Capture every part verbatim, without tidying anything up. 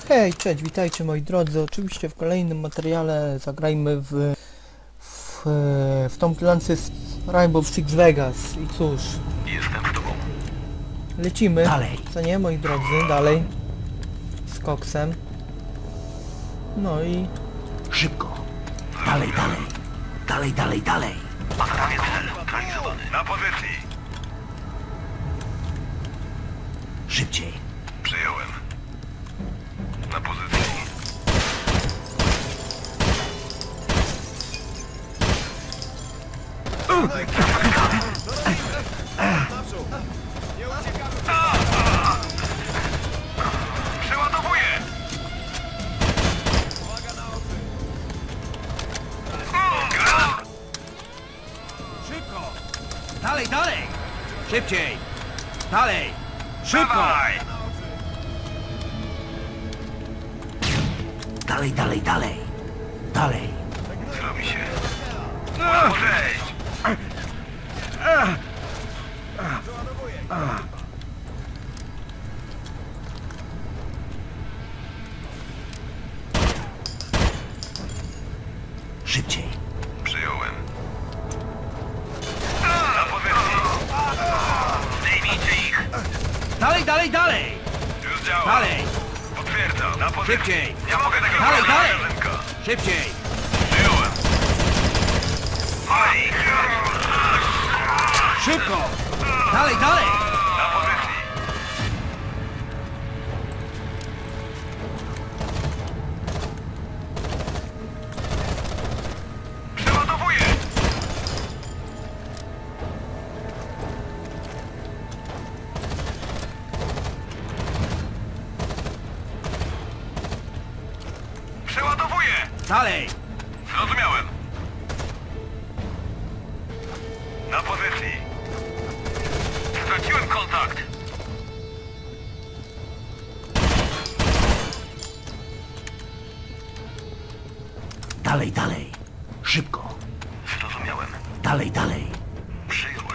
Hej, cześć, witajcie moi drodzy. Oczywiście w kolejnym materiale zagrajmy w, w, w tą plansę z Rainbow Six Vegas. I cóż, Jestem z tobą. lecimy. Dalej. Co nie, moi drodzy, dalej. Z koksem. No i... Szybko. Dalej, dalej. Dalej, dalej, dalej. Zadanie cel neutralizowany. Na pozycji. Szybciej. Przyjąłem. Na pozycji. Przeładowuję! Szybko. Dalej, dalej. Szybciej. Dalej. Szybko. Dawaj! Dalej, dalej, dalej. Dalej. Zrobi się. Cześć! Szybciej. Przyjąłem. Na pozycji. Zdejmijcie ich. Dalej, dalej, dalej. Już działa. Dalej. Potwierdzam. Na pozycji. Szybciej. Nie mogę tego Dalej, zrobić, dalej. magazynka. Szybciej. Przyjąłem. Oj! Szybko. Dalej, dalej. Na pozycji. Przeładowuję! Przeładowuję! Dalej. Zrozumiałem. Na pozycji. Straciłem kontakt. Dalej, dalej. Szybko. Zrozumiałem. Dalej, dalej. Przyjąłem.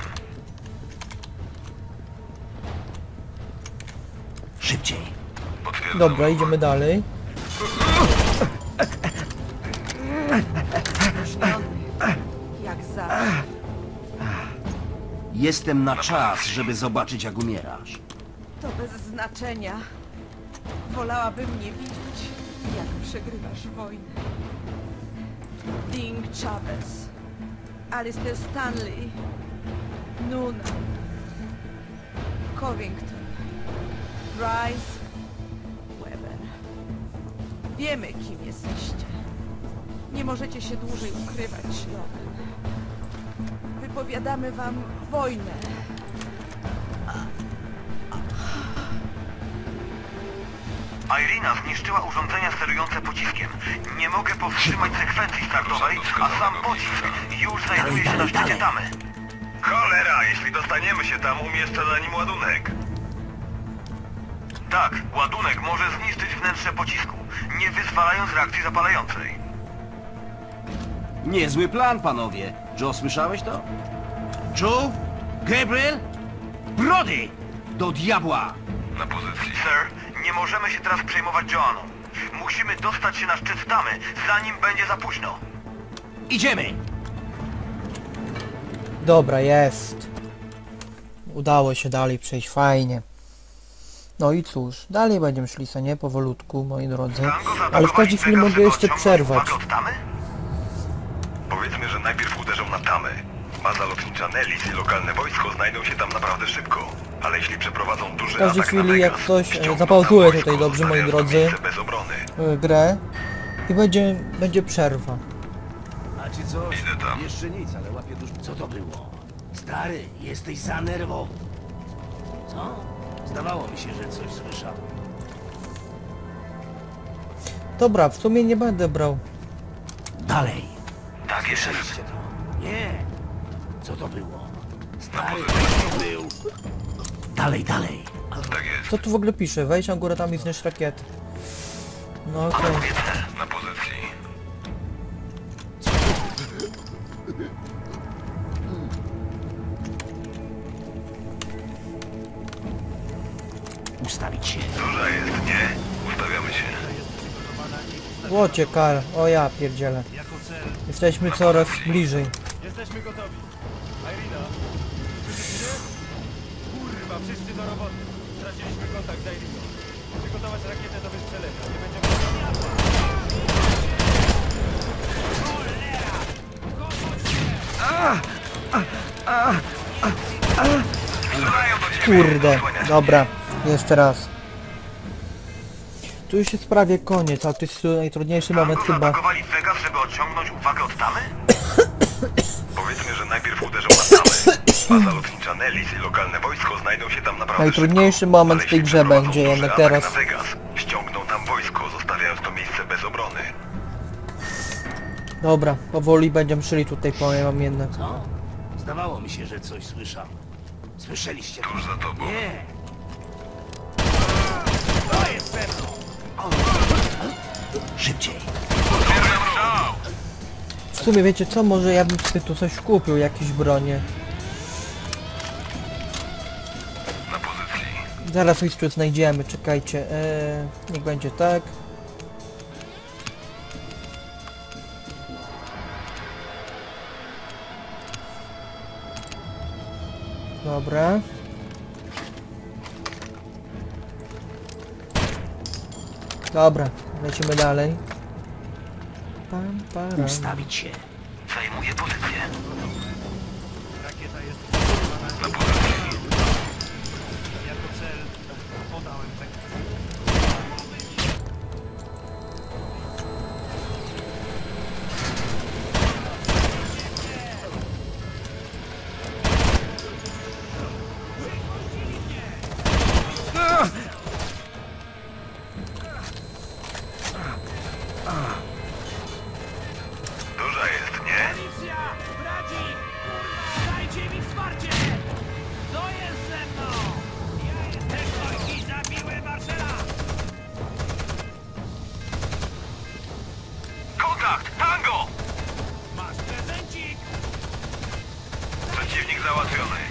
Szybciej. Potwierdzam. Dobra, idziemy dalej. Jak zawsze. Jestem na czas, żeby zobaczyć, jak umierasz. To bez znaczenia. Wolałabym nie widzieć, jak przegrywasz wojnę. Ding Chavez, Alistair Stanley, Nuna, Covington, Rice, Weber. Wiemy, kim jesteście. Nie możecie się dłużej ukrywać, Logan. Wypowiadamy wam wojnę. Irina zniszczyła urządzenia sterujące pociskiem. Nie mogę powstrzymać sekwencji startowej, a sam pocisk już znajduje się na szczycie tamy. Cholera, jeśli dostaniemy się tam, umieszczę na nim ładunek. Tak, ładunek może zniszczyć wnętrze pocisku, nie wyzwalając reakcji zapalającej. Niezły plan, panowie. Joe, słyszałeś to? Joe? Gabriel? Brody! Do diabła! Na pozycji. Sir, nie możemy się teraz przejmować Joanną. Musimy dostać się na szczyt tamy, zanim będzie za późno. Idziemy! Dobra, jest. Udało się dalej przejść, fajnie. No i cóż, dalej będziemy szli, co nie? Powolutku, moi drodzy. Ale w każdej chwili mogę jeszcze przerwać. Tamy? Powiedzmy, że najpierw uderzą na tamę. Baza lotnicza Nellis i lokalne wojsko znajdą się tam naprawdę szybko. Ale jeśli przeprowadzą duży W każdej atak na chwili jak Vegas, coś, ściągną zapauzuję tam tutaj wojsko, dobrze, moi zostawiając to drodzy, miejsce bez obrony. y, grę i będzie, będzie przerwa. A ci co? Idę tam. Jeszcze nic, ale łapię dusz... Co to było? Stary, jesteś za nerwowy. Co? Zdawało mi się, że coś słyszałem. Dobra, w sumie nie będę brał. Dalej. Tak jest. Słyszeliście to? Nie. Co to było? Stary, pozycji. co to był? Dalej, dalej. Tak jest. Co tu w ogóle pisze? Wejdź na górę tam i zniszcz rakiety. No okej. Na pozycji. ustawić się. Duża jest, nie? Ustawiamy się. Łocie kar, o ja pierdzielę. Jako cel... Jesteśmy coraz bliżej. Jesteśmy gotowi. Irina, słyszysz mnie? Kurwa, wszyscy do roboty. Straciliśmy kontakt z Iriną. Przygotować rakietę do wystrzelenia. Nie będziemy... Kurde, dobra, jeszcze raz. Tu już jest prawie koniec, ale to jest najtrudniejszy moment chyba. Zaatakowali Vegas, żeby odciągnąć uwagę od tamy? Powiedzmy, że najpierw uderzą na tamę. Baza lotnicza Nellis i lokalne wojsko znajdą się tam naprawdę Najtrudniejszy szybko. moment Ale w tej jeśli grze przeprowadzą będzie duży jednak atak teraz. na Vegas, ściągną tam wojsko, zostawiając to miejsce bez obrony. Dobra, powoli będziemy szli tutaj, powiem wam jednak. Co? Zdawało mi się, że coś słyszał. Słyszeliście? Tuż za tobą. Nie! To jest pewno! Szybciej! W sumie wiecie co, może ja bym sobie tu coś kupił, jakieś bronie. Na pozycji. Zaraz coś tu znajdziemy, czekajcie. Eee, niech będzie tak. Dobra. Dobra, lecimy dalej. Pam, param. Ustawić się! Zajmuje pozycję. Rakieta jest... Na pozycji. Jako cel podałem tak... Duża jest, nie? Policja! Braci! Kurwa, dajcie mi wsparcie! To jest ze mną! Ja jestem gość i zabiłem Marszela! Kontakt! Tango! Masz prezencik! Przeciwnik załatwiony.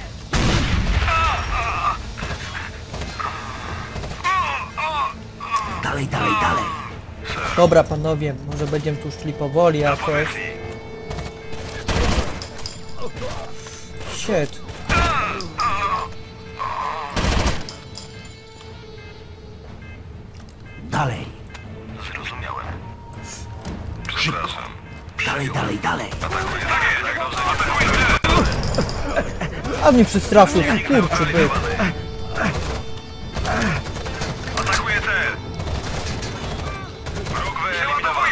Dalej, dalej, dalej! Dobra panowie, może będziemy tu szli powoli Na jakoś. pozycji. Shit. Dalej! Zrozumiałem. Przepraszam. Dalej, dalej, dalej! Atakuję. Tak jest, tak dobrze. Atakuję. A mnie przestraszył, kurczę byk. Atakuję cel. Wróg wyeliminowany.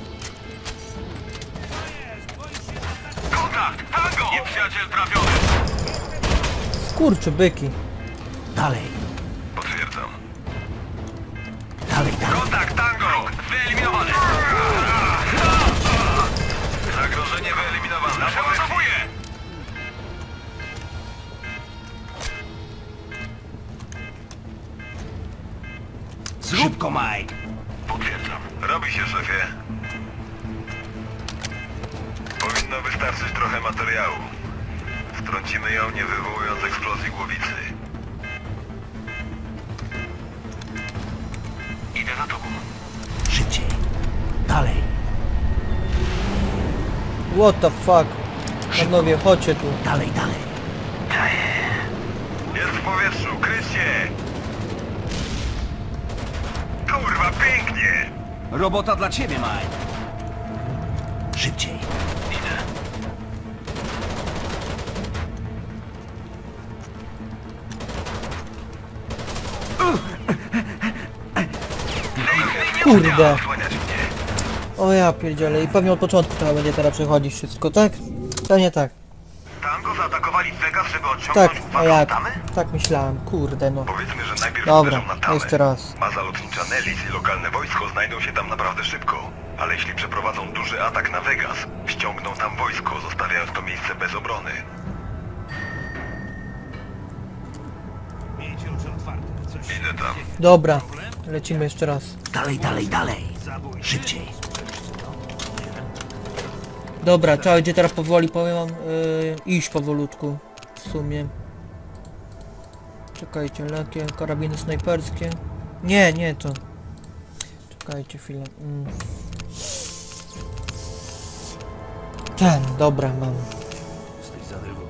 Kontakt! Tango! Nieprzyjaciel trafiony. Skurczy byki. Dalej, Potwierdzam. dalej, dalej! Kontakt! Tango! Wyeliminowany. Zagrożenie wyeliminowane. Naprowadzowuję! Zrób go, Mike! Potwierdzam. Robi się, szefie. Powinno wystarczyć trochę materiału. Wtrącimy ją, nie wywołując eksplozji głowicy. Idę za tobą. Szybciej! Dalej! What the fuck? Panowie, chodźcie tu. Dalej, dalej! Jest w powietrzu, kryć się! Kurwa, pięknie! Robota dla ciebie, Mike! Szybciej! Idę. Kurde. Osłaniać mnie. O ja pierdzielę. I pewnie od początku trzeba będzie teraz przechodzić wszystko, tak? Pewnie tak. Tango zaatakowali Vegas, żeby odciągnąć Tak, a uwagę jak? od tamy? Tak myślałem, kurde no. Powiedzmy, że najpierw Dobra, uderzą na tamę. jeszcze raz. Baza lotnicza Nellis i lokalne wojsko znajdą się tam naprawdę szybko. Ale jeśli przeprowadzą duży atak na Vegas, ściągną tam wojsko, zostawiając to miejsce bez obrony. Miejcie oczy otwarte. Coś Idę tam. Dobra, lecimy jeszcze raz. Dalej, dalej, dalej! Szybciej! Dobra, trzeba będzie teraz powoli, powiem wam, yy, iść powolutku. W sumie. Czekajcie, lekkie karabiny snajperskie. Nie, nie to. Czekajcie chwilę. Mm. Ten, dobra, mam. Jesteś za nerwowy.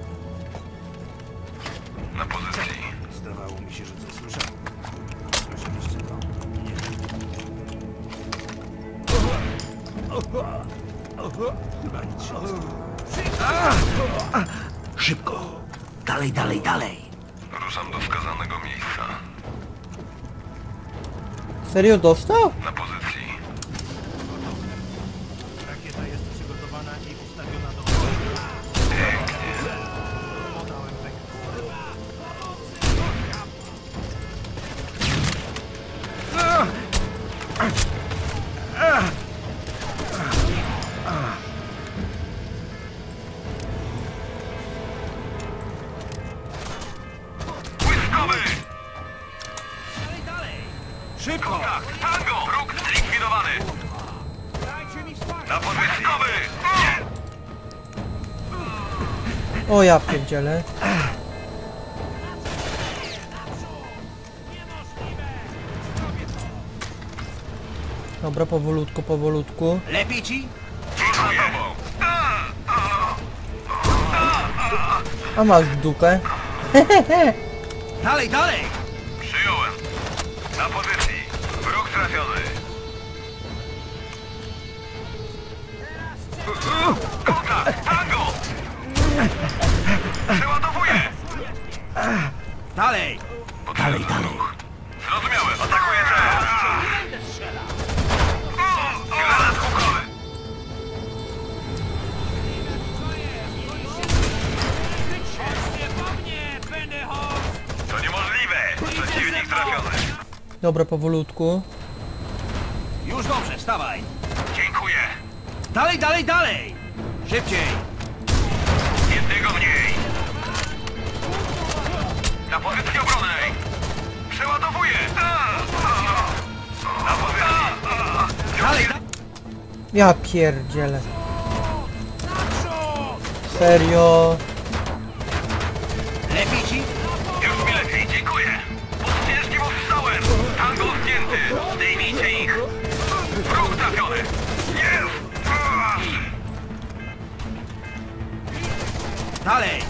Na pozycji. Zdawało mi się, że coś słyszałem. Słyszeliście to? Nie. Chyba nic się nie stało. Szybko! Dalej, dalej, dalej! Ruszam do wskazanego miejsca. Serio dostał? Na pozycji. Rakieta jest przygotowana i ustawiona do... Podałem wektor. Błyskowy! Dalej, dalej! Szybko! Kontakt! Tango! Wróg zlikwidowany! Dajcie mi wsparcie! Na pozycji! Błyskowy! O ja pierdzielę. Niemożliwe! Zrobię to! Dobra, powolutku, powolutku. Lepiej ci? Za tobą! A masz w dupę. Dalej, dalej! Przyjąłem. Na pozycji. Wróg trafiony. Kontakt! Tango! Przeładowuję! Dalej! Dalej, dalej. Zrozumiałem. Atakuję cel. Granat hukowy. Nie po mnie, Pennyhawk! To niemożliwe. Przeciwnik trafiony. Dobra, powolutku. Już dobrze, wstawaj! Dziękuję. Dalej, dalej, dalej! Szybciej! Jednego mniej. Na pozycji obronnej. Przeładowuję. Na pozycji. Dalej, dalej! Ja pierdzielę. Serio. Lepiej ci? Już mi lepiej, dziękuję. Pod ciężkim ostrzałem. Tango zdjęty. Zdejmijcie ich. Wróg trafiony. Jest. Dalej!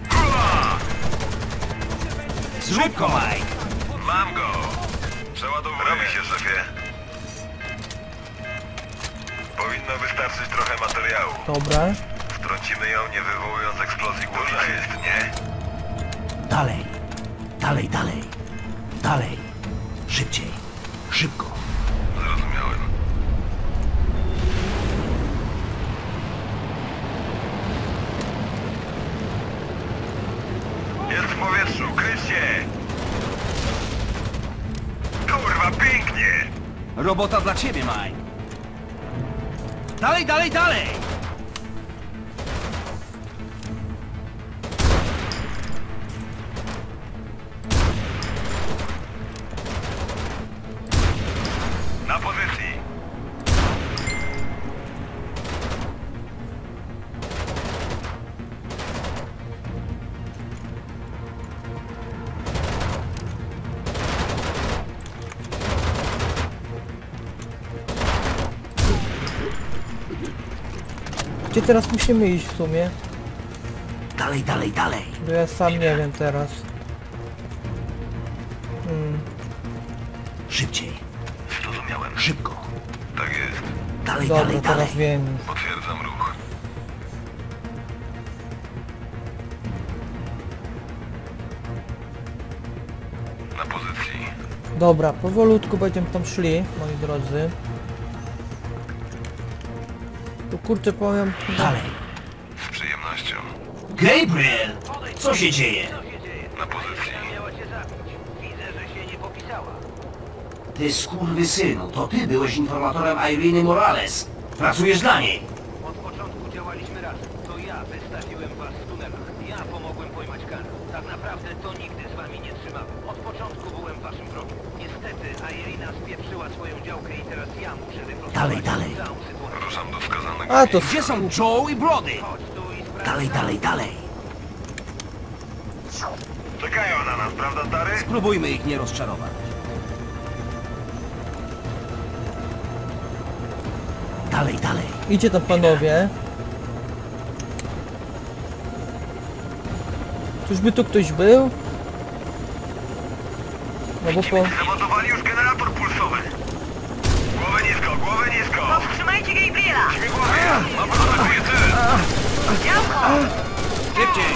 Szybko, Mike! Mam go. Przeładowuję. Robi się, szefie. Powinno wystarczyć trochę materiału. Dobra. Wtrącimy ją, nie wywołując eksplozji głośnej. Duża jest, nie? Dalej! Dalej, dalej! Dalej! Szybciej! Szybko! Zrozumiałem. Jest w powietrzu, kryć się! Kurwa, pięknie! Robota dla ciebie, Mike! Dalej, dalej, dalej! Na pozycji! Gdzie teraz musimy iść w sumie? Dalej, dalej, dalej! Bo ja sam nie wiem teraz. Hmm. Szybciej! Zrozumiałem. Szybko! Tak jest. Dalej, Dobra, dalej, dalej! teraz wiem. Potwierdzam ruch. Na pozycji. Dobra, powolutku będziemy tam szli, moi drodzy. Tu kurczę powiem... Dalej! Z przyjemnością. Gabriel! Co się dzieje? Na pozycji. Miała cię zabić. Widzę, że się nie popisała. Ty skurwysynu, to ty byłeś informatorem Ireny Morales. Pracujesz dla niej. Od początku działaliśmy razem. To ja wystawiłem was w tunelach. Ja pomogłem pojmać karę. Tak naprawdę to nigdy z wami nie trzymałem. Od początku byłem waszym wrogiem. Niestety Irina spieprzyła swoją działkę i teraz ja muszę wyprostować Dalej, dalej. całą sytuację. Ruszam do wskazanego A to... Gdzie są Joe i Brody? Chodź tu i sprawdź. Dalej, dalej, dalej! Czekają na nas, prawda, stary? Spróbujmy ich nie rozczarować. Dalej, dalej. Idzie tam panowie. Czyżby tu ktoś był? No bo po... Zamontowali już generator pulsowy. Głowę nisko, głowę nisko! Powstrzymajcie Gabriela! Śmigłowie! Mam atakuje cel! Szybciej!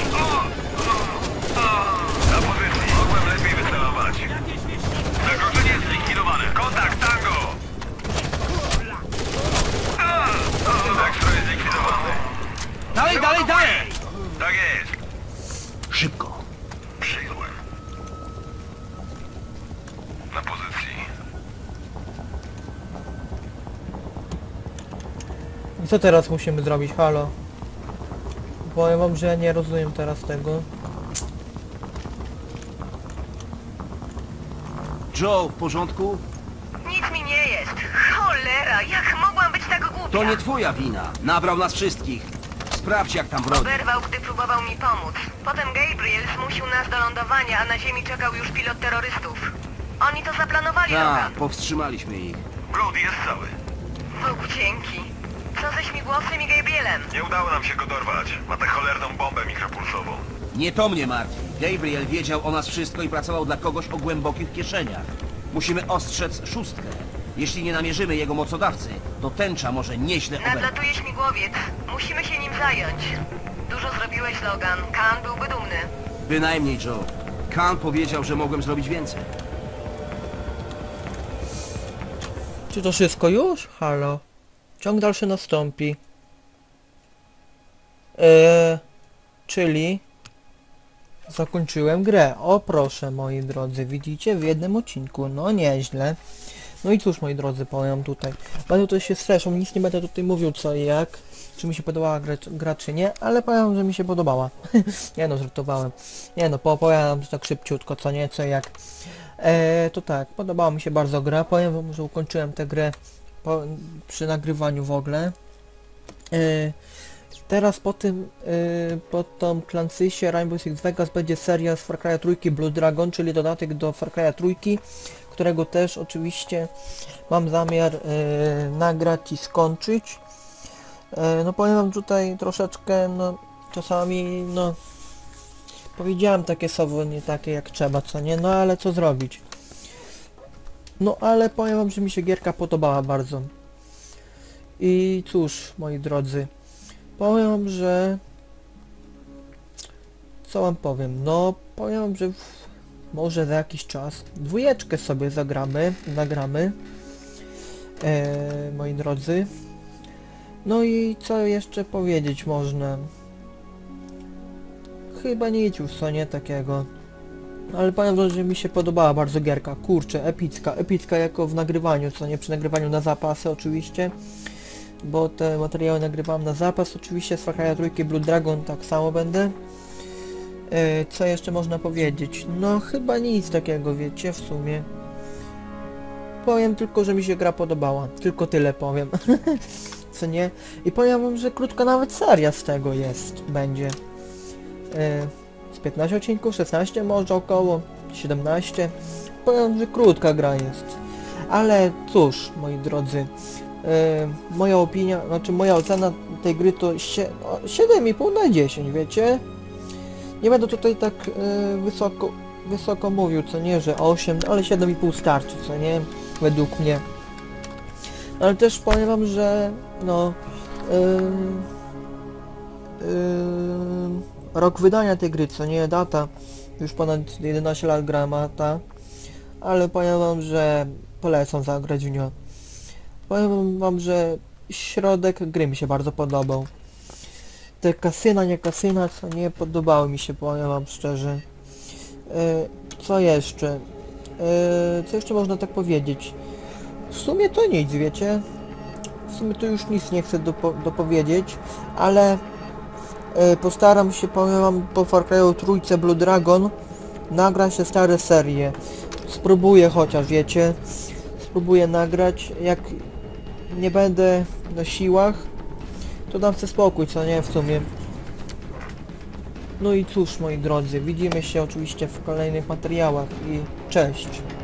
Na pozycji. Mogłem lepiej wycelować. Zagrożenie zlikwidowane. Kontakt, tango! Dextro jest zlikwidowany. Dalej, dalej, dalej! Tak jest. Szybko. Przyjąłem. Na pozycji. I co teraz musimy zrobić? Halo? Powiem wam, że ja nie rozumiem teraz tego. Joe, w porządku? Nic mi nie jest. Cholera, jak mogłam być tak głupia? To nie twoja wina. Nabrał nas wszystkich. Sprawdź jak tam wrodzi. Oberwał, gdy próbował mi pomóc. Potem Gabriel zmusił nas do lądowania, a na ziemi czekał już pilot terrorystów. Oni to zaplanowali, Tak, Logan. powstrzymaliśmy ich. Brody jest cały. Bogu dzięki. Co ze śmigłowcem i Gabrielem? Nie udało nam się go dorwać. Ma tę cholerną bombę mikropulsową. Nie to mnie martwi. Gabriel wiedział o nas wszystko i pracował dla kogoś o głębokich kieszeniach. Musimy ostrzec szóstkę. Jeśli nie namierzymy jego mocodawcy, to tęcza może nieźle oberwać. Nadlatuje śmigłowiec. Musimy się nim zająć. Dużo zrobiłeś, Logan. Khan byłby dumny. Bynajmniej, Joe. Khan powiedział, że mogłem zrobić więcej. Czy to wszystko już? Halo? Ciąg dalszy nastąpi. Eee, czyli... Zakończyłem grę. O proszę, moi drodzy. Widzicie? W jednym odcinku. No nieźle. No i cóż, moi drodzy, powiem tutaj. Będę tutaj się streszą, nic nie będę tutaj mówił co i jak. Czy mi się podobała gra, gra czy nie, ale powiem, że mi się podobała. Nie no, żartowałem. Nie no, poopowiadam to tak szybciutko, co nie, co i jak. Eee, to tak, podobała mi się bardzo gra. Powiem wam, że ukończyłem tę grę po, przy nagrywaniu w ogóle. Eee, teraz po tym, yy, po tą Clancysie Rainbow Six Vegas będzie seria z Far Cry'a trójki Blood Dragon, czyli dodatek do Far Cry'a trójki, którego też oczywiście mam zamiar yy, nagrać i skończyć. Yy, no powiem wam tutaj troszeczkę, no czasami, no powiedziałem takie słowo nie takie jak trzeba, co nie, no ale co zrobić. No ale powiem wam, że mi się gierka podobała bardzo. I cóż, moi drodzy, powiem, że... Co wam powiem? No, powiem, że w... może za jakiś czas dwójeczkę sobie zagramy, nagramy, e, moi drodzy. No i co jeszcze powiedzieć można? Chyba nic już, co nie takiego. Ale powiem, że mi się podobała bardzo gierka. Kurczę, epicka, epicka jako w nagrywaniu, co nie, przy nagrywaniu na zapasy oczywiście. Bo te materiały nagrywam na zapas, oczywiście z Far Cry'a trójki Blood Dragon tak samo będę. E, co jeszcze można powiedzieć? No chyba nic takiego, wiecie, w sumie. Powiem tylko, że mi się gra podobała, tylko tyle powiem. Co nie? I powiem wam, że krótka nawet seria z tego jest, będzie. E, z piętnaście odcinków, szesnaście może około, siedemnaście. Powiem, że krótka gra jest. Ale cóż, moi drodzy. Yy, moja opinia, znaczy moja ocena tej gry to siedem i pół na dziesięć, wiecie? Nie będę tutaj tak yy, wysoko, wysoko mówił, co nie, że osiem, ale siedem i pół starczy, co nie? Według mnie. Ale też powiem wam, że no... Yy, yy, rok wydania tej gry, co nie? Data. Już ponad jedenaście lat gra ma ta. Ale powiem wam, że polecam zagrać w nią. Powiem wam, że środek gry mi się bardzo podobał. Te kasyna, nie kasyna, co nie podobały mi się, powiem wam szczerze. E, co jeszcze? E, co jeszcze można tak powiedzieć? W sumie to nic, wiecie? W sumie to już nic nie chcę dopo dopowiedzieć, ale e, postaram się, powiem wam, po Far Cry'u trójce Blood Dragon nagrać te stare serie. Spróbuję chociaż, wiecie? Spróbuję nagrać, jak nie będę na siłach, to dam sobie spokój, co nie, w sumie. No i cóż, moi drodzy, widzimy się oczywiście w kolejnych materiałach i cześć.